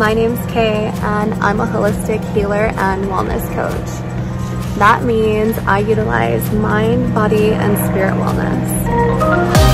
My name's Kay and I'm a holistic healer and wellness coach. That means I utilize mind, body, and spirit wellness.